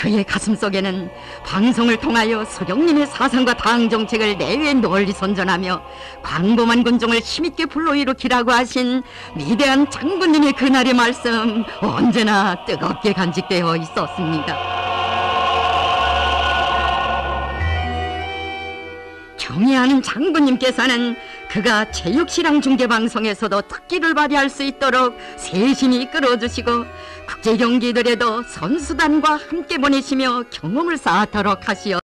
그의 가슴속에는 방송을 통하여 서경님의 사상과 당정책을 내외 널리 선전하며 광범한 군종을 힘있게 불러일으키라고 하신 위대한 장군님의 그날의 말씀 언제나 뜨겁게 간직되어 있었습니다. 경애하는 장군님께서는 그가 체육시랑 중계방송에서도 특기를 발휘할 수 있도록 세심히 이끌어주시고 국제경기들에도 선수단과 함께 보내시며 경험을 쌓도록 하시어